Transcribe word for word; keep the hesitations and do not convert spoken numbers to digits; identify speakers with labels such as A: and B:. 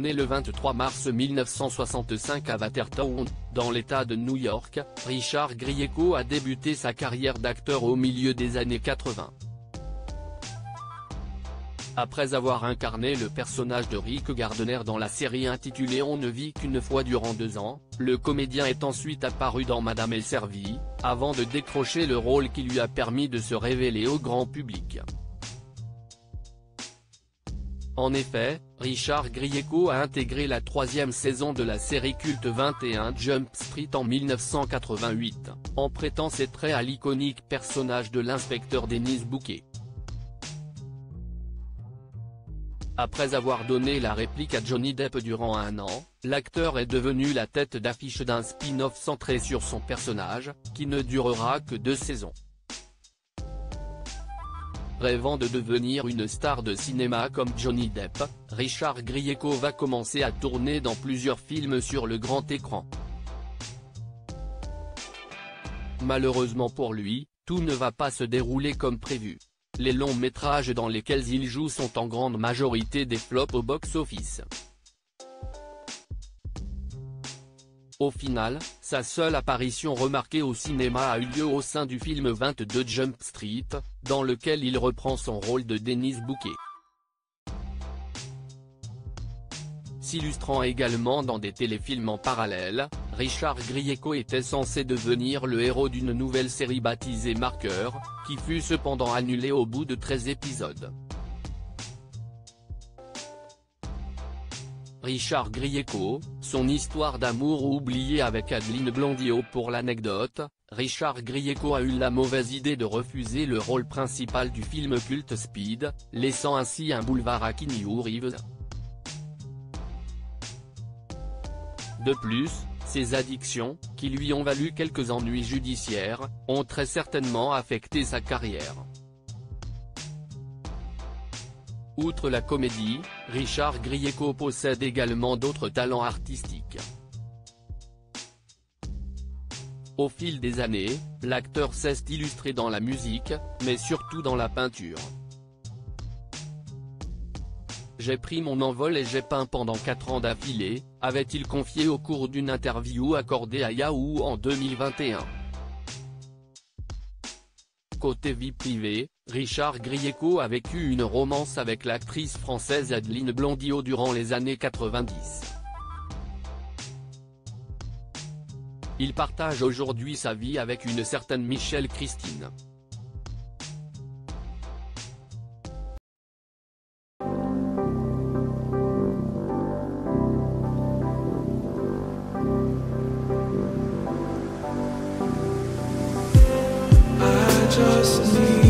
A: Né le vingt-trois mars mille neuf cent soixante-cinq à Watertown, dans l'État de New York, Richard Grieco a débuté sa carrière d'acteur au milieu des années quatre-vingt. Après avoir incarné le personnage de Rick Gardner dans la série intitulée On ne vit qu'une fois durant deux ans, le comédien est ensuite apparu dans Madame est servie, avant de décrocher le rôle qui lui a permis de se révéler au grand public. En effet, Richard Grieco a intégré la troisième saison de la série culte vingt et un Jump Street en mille neuf cent quatre-vingt-huit, en prêtant ses traits à l'iconique personnage de l'inspecteur Dennis Bouquet. Après avoir donné la réplique à Johnny Depp durant un an, l'acteur est devenu la tête d'affiche d'un spin-off centré sur son personnage, qui ne durera que deux saisons. Rêvant de devenir une star de cinéma comme Johnny Depp, Richard Grieco va commencer à tourner dans plusieurs films sur le grand écran. Malheureusement pour lui, tout ne va pas se dérouler comme prévu. Les longs métrages dans lesquels il joue sont en grande majorité des flops au box-office. Au final, sa seule apparition remarquée au cinéma a eu lieu au sein du film vingt-deux Jump Street, dans lequel il reprend son rôle de Dennis Bouquet. S'illustrant également dans des téléfilms en parallèle, Richard Grieco était censé devenir le héros d'une nouvelle série baptisée Marqueur, qui fut cependant annulée au bout de treize épisodes. Richard Grieco, son histoire d'amour oubliée avec Adeline Blondio. Pour l'anecdote, Richard Grieco a eu la mauvaise idée de refuser le rôle principal du film culte Speed, laissant ainsi un boulevard à Keanu Reeves. De plus, ses addictions, qui lui ont valu quelques ennuis judiciaires, ont très certainement affecté sa carrière. Outre la comédie, Richard Grieco possède également d'autres talents artistiques. Au fil des années, l'acteur s'est illustré dans la musique, mais surtout dans la peinture. J'ai pris mon envol et j'ai peint pendant quatre ans d'affilée, avait-il confié au cours d'une interview accordée à Yahoo en deux mille vingt et un. Côté vie privée, Richard Grieco a vécu une romance avec l'actrice française Adeline Blondio durant les années quatre-vingt-dix. Il partage aujourd'hui sa vie avec une certaine Michelle Christine.
B: Just need